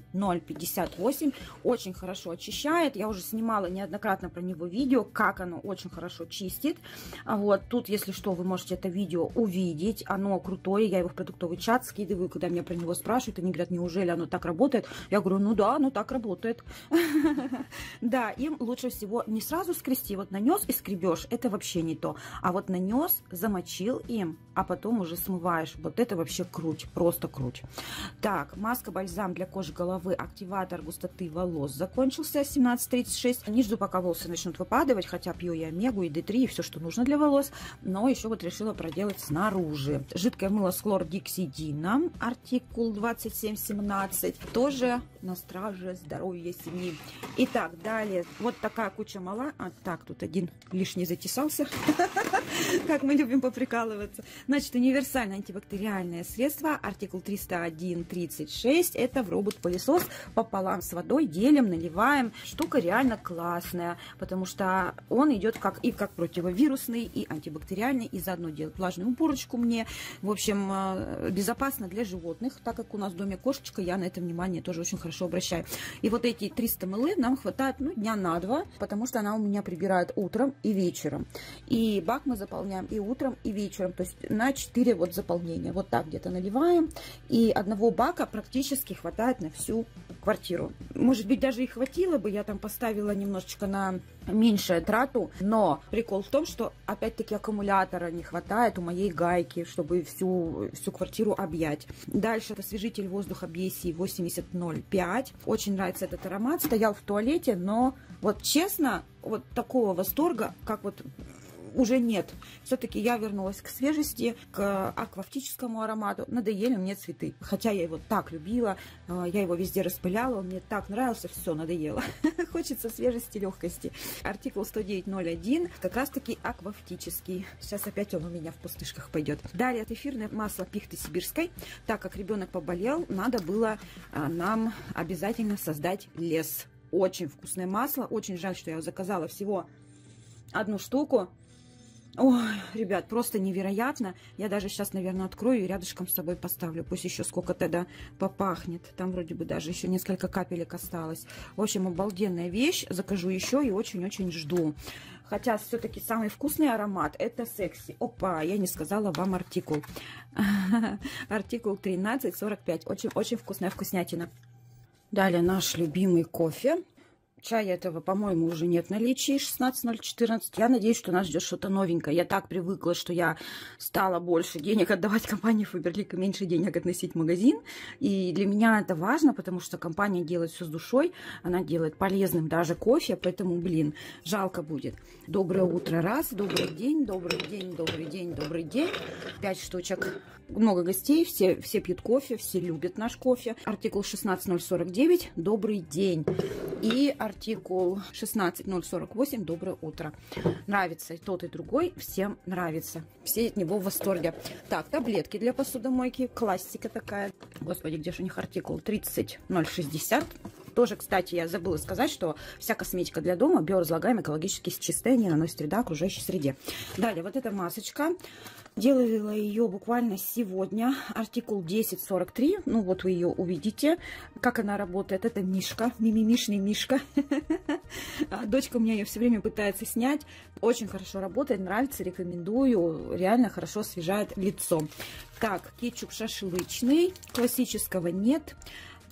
30058, очень хорошо очищает. Я уже снимала неоднократно про него видео, как оно очень хорошо чистит. Вот тут, если что, вы можете это видео увидеть. Оно крутое. Я его в продуктовый чат скидываю, когда меня про него спрашивают. Они говорят, неужели оно так работает? Я говорю, ну да, оно так работает. Да, им лучше всего не сразу скрести. Вот нанес и скребешь. Это вообще не то. А вот нанес, замочил им, а потом уже смываешь. Вот это вообще круть. Просто круть. Так, маска-бальзам для кожи головы, активатор густоты волос закончился 17:36. Не жду, пока волосы начнут выпадывать, хотя пью и омегу, и D3, и все, что нужно для волос. Но еще вот решила проделать снаружи. Жидкое мыло с хлордексидином, артикул 2717. Тоже на страже здоровья семьи. Итак, далее вот такая куча мала. А так, тут один лишний затесался. Как мы любим поприкалываться. Значит, универсальное антибактериальное средство, артикул 301-36. Это в робот-пылесос пополам с водой. Делим, наливаем. Штука реально классная, потому что он идет как противовирусный, и антибактериальный, и заодно делает влажную уборочку мне. В общем, безопасно для животных, так как у нас в доме кошечка, я на это внимание тоже очень хорошо обращаю. И вот эти 300 мл нам хватает, ну, дня на 2, потому что она у меня прибирает утром и вечером. И бак мы заполняем и утром, и вечером, то есть на 4 вот заполнения. Вот так где-то наливаем, и одного бака практически хватает на всю квартиру. Может быть, даже и хватило бы, я там поставила немножечко на меньшую трату, но прикол в том, что опять-таки аккумулятора не хватает у моей гайки, чтобы всю квартиру объять. Дальше это освежитель воздуха BSC 8005. Очень нравится этот аромат, стоял в туалете, но вот честно, вот такого восторга, как вот уже нет. Все-таки я вернулась к свежести, к аквафтическому аромату. Надоели мне цветы. Хотя я его так любила, я его везде распыляла, он мне так нравился, все, надоело. Хочется свежести, легкости. Артикул 10901, как раз таки аквафтический. Сейчас опять он у меня в пустышках пойдет. Далее эфирное масло пихты сибирской. Так как ребенок поболел, надо было нам обязательно создать лес. Очень вкусное масло. Очень жаль, что я заказала всего одну штуку. Ой, ребят, просто невероятно. Я даже сейчас, наверное, открою и рядышком с собой поставлю. Пусть еще сколько-то, да, попахнет. Там вроде бы даже еще несколько капелек осталось. В общем, обалденная вещь. Закажу еще и очень-очень жду. Хотя все-таки самый вкусный аромат это секси. Опа, я не сказала вам артикул. Артикул 1345. Очень-очень вкусная вкуснятина. Далее наш любимый кофе. Чая этого, по-моему, уже нет в наличии, 16.014. Я надеюсь, что нас ждет что-то новенькое. Я так привыкла, что я стала больше денег отдавать компании Faberlic и меньше денег относить в магазин. И для меня это важно, потому что компания делает все с душой. Она делает полезным даже кофе, поэтому, блин, жалко будет. Доброе утро, раз. Добрый день, добрый день, добрый день, добрый день. 5 штучек. Много гостей, все пьют кофе, все любят наш кофе. Артикул 16049, добрый день. И артикул 16048, доброе утро. Нравится и тот, и другой, всем нравится. Все от него в восторге. Так, таблетки для посудомойки, классика такая. Господи, где же у них артикул? 30060. Тоже, кстати, я забыла сказать, что вся косметика для дома биоразлагаемая, экологически чистая, не наносит вреда окружающей среде. Далее, вот эта масочка. Делала ее буквально сегодня. Артикул 1043. Ну, вот вы ее увидите, как она работает. Это Мишка, мимимишный Мишка. Дочка у меня ее все время пытается снять. Очень хорошо работает, нравится, рекомендую. Реально хорошо освежает лицо. Так, кетчуп шашлычный. Классического нет.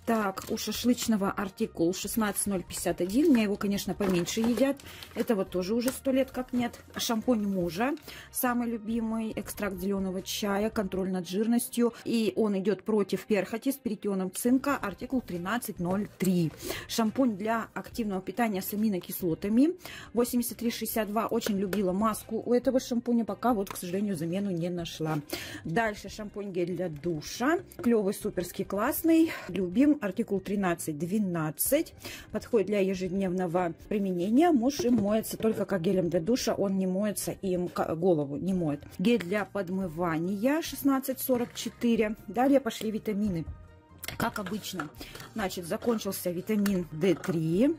Так, у шашлычного артикул 16051. Меня его, конечно, поменьше едят. Это вот тоже уже 100 лет как нет. Шампунь мужа. Самый любимый. Экстракт зеленого чая. Контроль над жирностью. И он идет против перхоти с перитионом цинка. Артикул 1303. Шампунь для активного питания с аминокислотами. 8362. Очень любила маску у этого шампуня. Пока вот, к сожалению, замену не нашла. Дальше шампунь гель для душа. Клевый, суперский, классный. Любим. Артикул 1312. Подходит для ежедневного применения. Муж им моется только как гелем для душа. Он не моется и им голову не моет. Гель для подмывания 1644. Далее пошли витамины. Как обычно, значит, закончился витамин D3,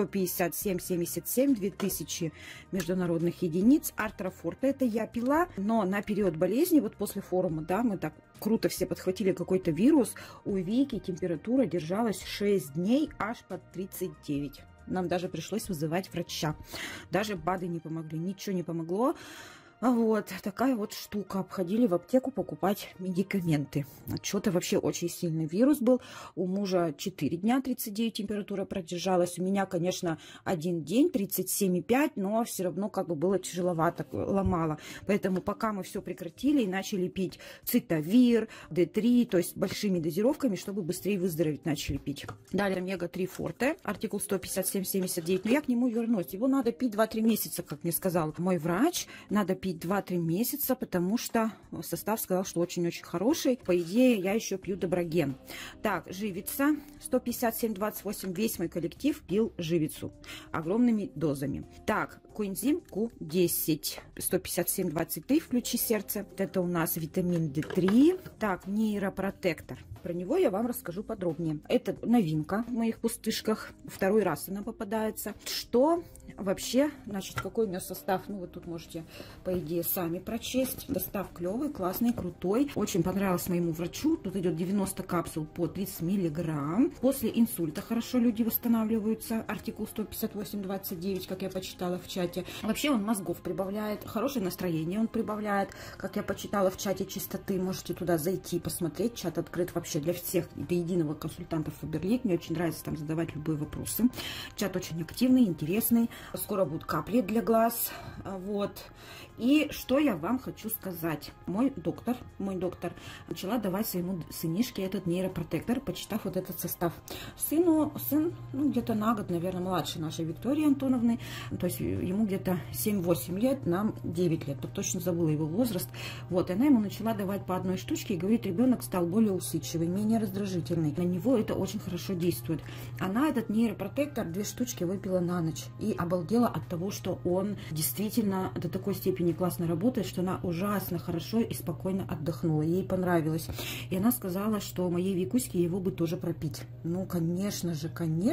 157,77, 2000 международных единиц. Артрофорта, это я пила, но на период болезни, вот после форума, да, мы так круто все подхватили какой-то вирус, у Вики температура держалась 6 дней аж под 39. Нам даже пришлось вызывать врача. Даже БАДы не помогли, ничего не помогло. Вот такая вот штука. Обходили в аптеку покупать медикаменты. Что-то вообще очень сильный вирус был. У мужа 4 дня 39 температура продержалась. У меня, конечно, 1 день 37,5, но все равно как бы было тяжеловато, ломало. Поэтому пока мы все прекратили и начали пить цитавир, D3, то есть большими дозировками, чтобы быстрее выздороветь, начали пить. Далее омега-3 форте, артикул 157,79. Но я к нему вернусь. Его надо пить 2-3 месяца, как мне сказал мой врач. Надо пить 2-3 месяца, потому что состав сказал, что очень-очень хороший. По идее, я еще пью Доброген. Так, живица 157,28. Весь мой коллектив пил живицу огромными дозами. Так, коэнзим Q10 157,23. Включи сердце. Это у нас витамин D3. Так, нейропротектор. Про него я вам расскажу подробнее. Это новинка в моих пустышках. Второй раз она попадается. Что вообще, значит, какой у меня состав? Ну, вы тут можете, по идее, сами прочесть. Состав клевый, классный, крутой. Очень понравилось моему врачу. Тут идет 90 капсул по 30 миллиграмм. После инсульта хорошо люди восстанавливаются. Артикул 158,29, как я почитала в чате. Вообще он мозгов прибавляет. Хорошее настроение он прибавляет. Как я почитала в чате чистоты. Можете туда зайти, посмотреть. Чат открыт вообще для всех, до единого консультантов Фаберлик. Мне очень нравится там задавать любые вопросы. Чат очень активный, интересный. Скоро будут капли для глаз. Вот. И что я вам хочу сказать. Мой доктор начала давать своему сынишке этот нейропротектор, почитав вот этот состав. Сын, ну, где-то на год, наверное, младше нашей Виктории Антоновны. То есть ему где-то 7-8 лет, нам 9 лет. Точно забыла его возраст. Вот, и она ему начала давать по одной штучке и говорит, ребенок стал более усидчивый, менее раздражительный. На него это очень хорошо действует. Она этот нейропротектор 2 штучки выпила на ночь и обалдела от того, что он действительно до такой степени классно работает, что она ужасно хорошо и спокойно отдохнула. Ей понравилось. И она сказала, что моей Викуське его бы тоже пропить. Ну, конечно же,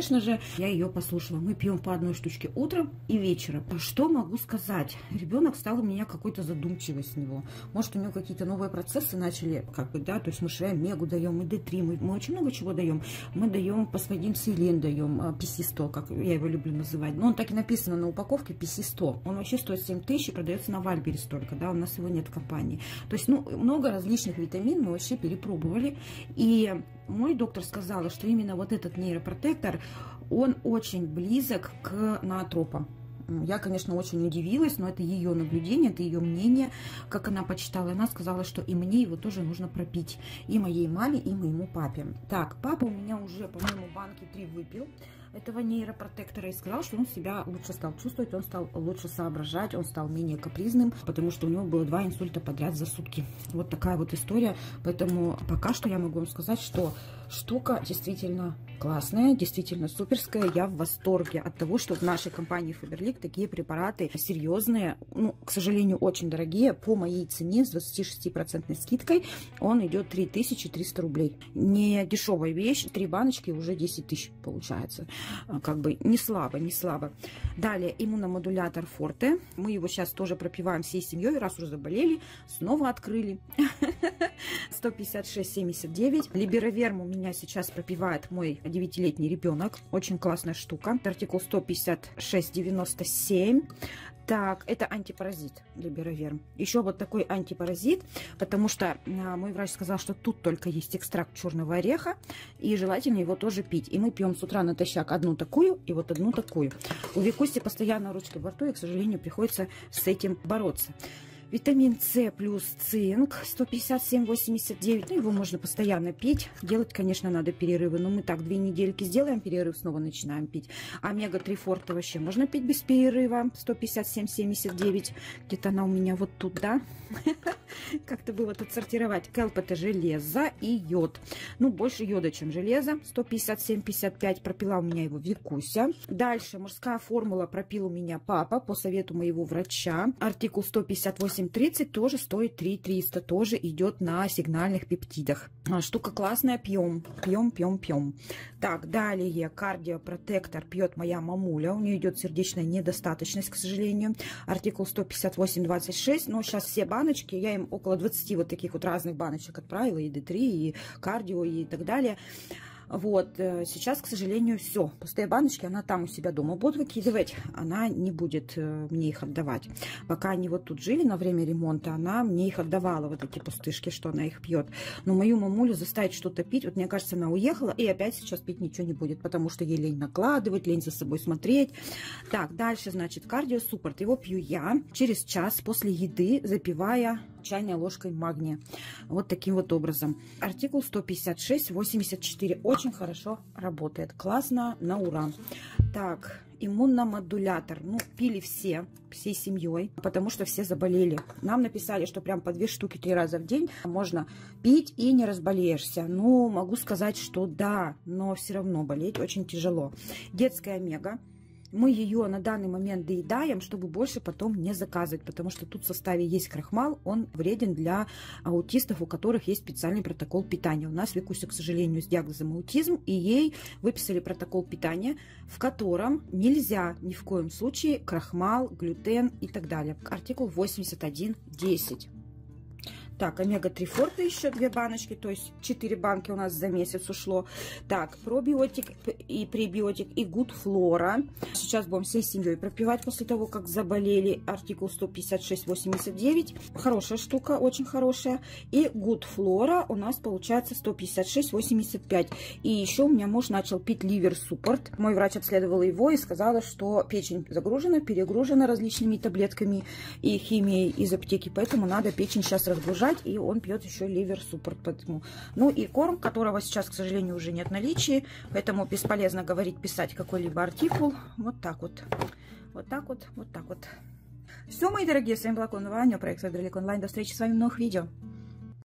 я ее послушала. Мы пьем по одной штучке утром и вечером. Что могу сказать? Ребенок стал у меня какой-то задумчивый с него. Может, у него какие-то новые процессы начали, как бы, да, то есть мы же омегу даем, мы D3, мы очень много чего даем. Мы даем фосфодин селен, даем PC100, как я его люблю называть. Но он так и написано на упаковке PC100. Он вообще стоит 7 тысяч и продается на Вальбере столько, да, у нас его нет в компании. То есть, ну, много различных витаминов мы вообще перепробовали. И мой доктор сказала, что именно вот этот нейропротектор, он очень близок к ноотропам. Я, конечно, очень удивилась, но это ее наблюдение, это ее мнение, как она почитала. Она сказала, что и мне его тоже нужно пропить. И моей маме, и моему папе. Так, папа у меня уже, по-моему, банки 3 выпил этого нейропротектора и сказал, что он себя лучше стал чувствовать, он стал лучше соображать, он стал менее капризным, потому что у него было 2 инсульта подряд за сутки. Вот такая вот история. Поэтому пока что я могу вам сказать, что штука действительно классная, действительно суперская. Я в восторге от того, что в нашей компании Фаберлик такие препараты серьезные, ну, к сожалению, очень дорогие. По моей цене с 26% скидкой он идет 3300 рублей. Не дешевая вещь, 3 баночки уже 10 тысяч получается. Как бы не слабо, не слабо. Далее иммуномодулятор Форте. Мы его сейчас тоже пропиваем всей семьей, раз уже заболели, снова открыли. 156,79. Либероверм у меня сейчас пропивает мой 9-летний ребенок. Очень классная штука. Артикул 156,97. Так, это антипаразит Либероверм. Еще вот такой антипаразит, потому что мой врач сказал, что тут только есть экстракт черного ореха, и желательно его тоже пить. И мы пьем с утра натощак одну такую и вот одну такую. У Викуси постоянно ручки во рту, и, к сожалению, приходится с этим бороться. Витамин С плюс цинк 157,89. Ну, его можно постоянно пить. Делать, конечно, надо перерывы. Но мы так 2 недельки сделаем перерыв, снова начинаем пить. Омега-3 форте вообще можно пить без перерыва. 157,79. Где-то она у меня вот тут, да? Как-то было тут сортировать. Келп — это железо и йод. Ну, больше йода, чем железа. 157,55. Пропила у меня его Викуся. Дальше мужская формула пропил у меня папа по совету моего врача. Артикул 158,30 тоже стоит 3,300. Тоже идет на сигнальных пептидах. Штука классная. Пьем. Пьем, пьем, пьем. Так, далее кардиопротектор пьет моя мамуля. У нее идет сердечная недостаточность, к сожалению. Артикул 158,26. Но сейчас все баночки, я им около 20 вот таких вот разных баночек отправила. И D3, и кардио, и так далее. Вот, сейчас, к сожалению, все. Пустые баночки она там у себя дома будет выкидывать. Она не будет мне их отдавать. Пока они вот тут жили на время ремонта, она мне их отдавала, вот эти пустышки, что она их пьет. Но мою мамулю заставить что-то пить, вот мне кажется, она уехала и опять сейчас пить ничего не будет, потому что ей лень накладывать, лень за собой смотреть. Так, дальше, значит, кардиосуппорт. Его пью я через час после еды, запивая чайной ложкой магния. Вот таким вот образом. Артикул 156,84. Очень хорошо работает. Классно, на ура. Так, иммуномодулятор. Ну, пили все, всей семьей, потому что все заболели. Нам написали, что прям по 2 штуки 3 раза в день можно пить и не разболеешься. Ну, могу сказать, что да, но все равно болеть очень тяжело. Детская омега. Мы ее на данный момент доедаем, чтобы больше потом не заказывать, потому что тут в составе есть крахмал, он вреден для аутистов, у которых есть специальный протокол питания. У нас Викуся, к сожалению, с диагнозом аутизм, и ей выписали протокол питания, в котором нельзя ни в коем случае крахмал, глютен и так далее. Артикул 81.10. Так, омега-3 форте еще 2 баночки, то есть 4 банки у нас за месяц ушло. Так, пробиотик и пребиотик и Good Flora. Сейчас будем всей семьей пропивать после того, как заболели. Артикул 156,89. Хорошая штука, очень хорошая. И Good Flora у нас получается 156,85. И еще у меня муж начал пить Liver Support. Мой врач обследовал его и сказала, что печень загружена, перегружена различными таблетками и химией из аптеки. Поэтому надо печень сейчас разгружать. И он пьет еще Liver Support. Поэтому. Ну и корм, которого сейчас, к сожалению, уже нет в наличии. Поэтому бесполезно говорить, писать какой-либо артикул. Вот так вот. Вот так вот. Вот так вот. Все, мои дорогие, с вами была Клонова Аня, проект Фаберлик Онлайн. До встречи с вами в новых видео.